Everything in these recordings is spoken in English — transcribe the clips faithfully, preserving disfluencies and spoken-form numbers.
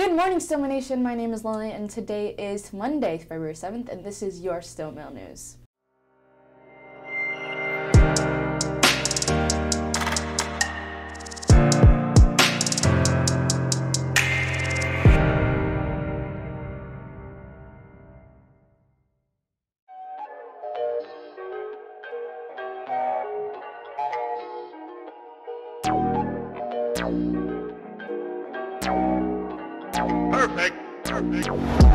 Good morning, Stillman Nation. My name is Lily, and today is Monday, February seventh, and this is your Stillmail News. Perfect. Perfect.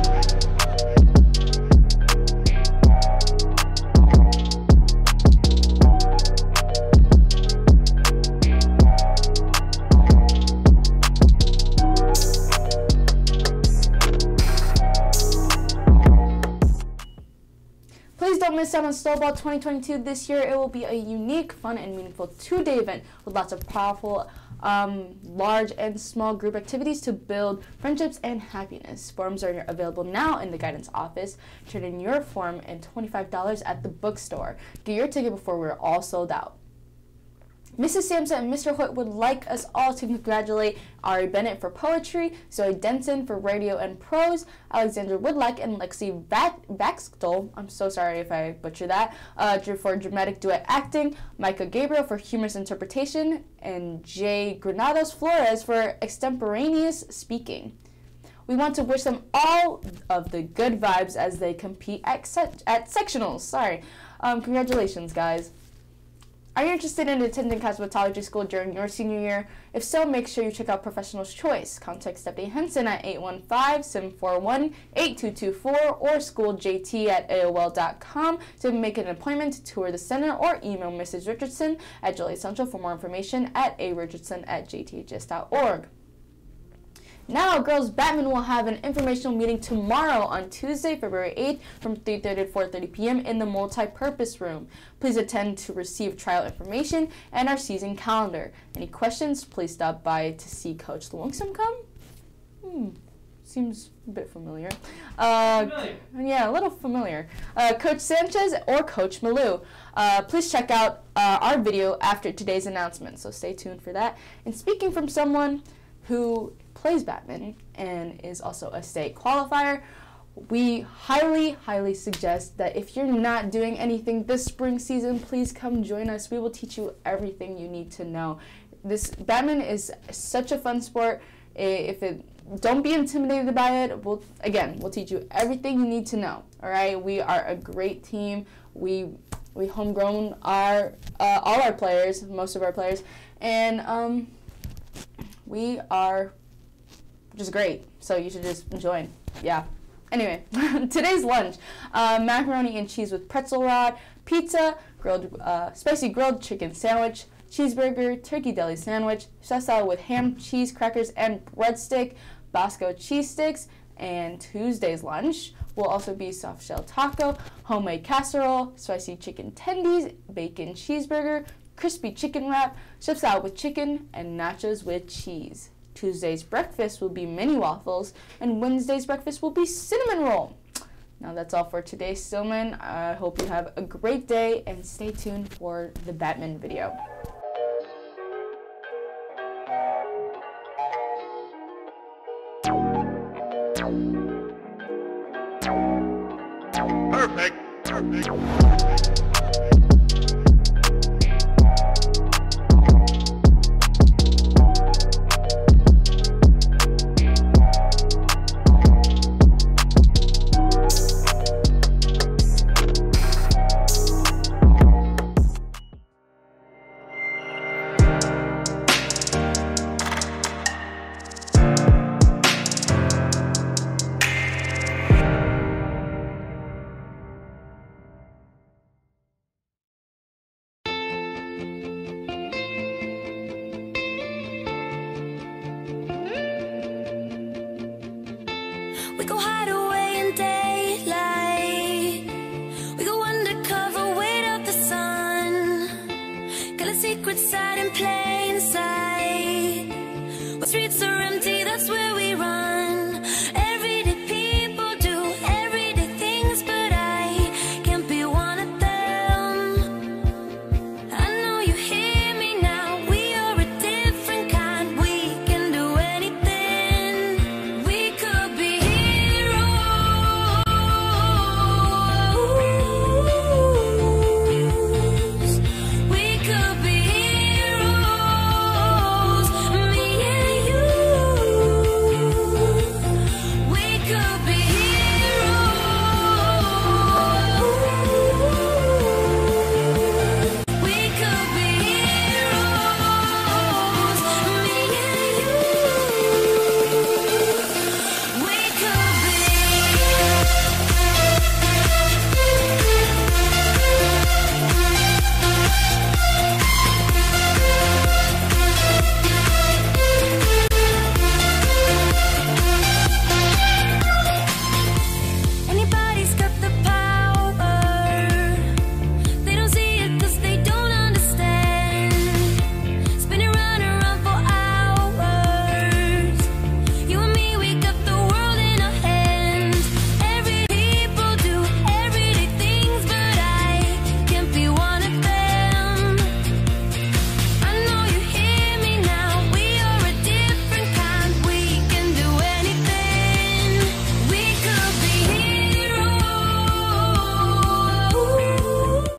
Please don't miss out on Snowball twenty twenty-two this year. It will be a unique, fun, and meaningful two-day event with lots of powerful, um, large and small group activities to build friendships and happiness. Forms are available now in the guidance office. Turn in your form and twenty-five dollars at the bookstore. Get your ticket before we're all sold out. Missus Sampson and Mister Hoyt would like us all to congratulate Ari Bennett for poetry, Zoe Denson for radio and prose, Alexandra Woodlack and Lexi Baxtel, I'm so sorry if I butcher that, uh, for dramatic duet acting, Micah Gabriel for humorous interpretation, and Jay Granados Flores for extemporaneous speaking. We want to wish them all of the good vibes as they compete at, se at sectionals. Sorry. Um, congratulations, guys. Are you interested in attending cosmetology school during your senior year? If so, make sure you check out Professional's Choice. Contact Stephanie Henson at eight one five, seven four one, eight two two four or schooljt at A O L dot com to make an appointment to tour the center, or email Missus Richardson at Joliet Central for more information at a richardson at j t h s dot org. Now, Girls Batman will have an informational meeting tomorrow on Tuesday, February eighth from three thirty to four thirty p m in the multi-purpose room. Please attend to receive trial information and our season calendar. Any questions, please stop by to see Coach Lwongsom come. Hmm, seems a bit familiar. Uh, familiar. Yeah, a little familiar. Uh, Coach Sanchez or Coach Malou. Uh, please check out uh, our video after today's announcement, so stay tuned for that. And speaking from someone who plays badminton and is also a state qualifier, we highly, highly suggest that if you're not doing anything this spring season, please come join us. We will teach you everything you need to know. This badminton is such a fun sport. If it, don't be intimidated by it. We'll, again, we'll teach you everything you need to know. All right, we are a great team. We we homegrown our uh, all our players, most of our players, and um, we are just great, so you should just join. Yeah. Anyway, today's lunch, uh, macaroni and cheese with pretzel rod, pizza, grilled, uh, spicy grilled chicken sandwich, cheeseburger, turkey deli sandwich, salad with ham, cheese, crackers, and breadstick, Bosco cheese sticks, and Tuesday's lunch will also be soft shell taco, homemade casserole, spicy chicken tendies, bacon cheeseburger, crispy chicken wrap, chef salad with chicken, and nachos with cheese. Tuesday's breakfast will be mini waffles, and Wednesday's breakfast will be cinnamon roll. Now that's all for today, Stillman. I hope you have a great day, and stay tuned for the Batman video. Perfect. Perfect. We go hide away in daylight. We go undercover, wait up the sun. Got a secret side in play.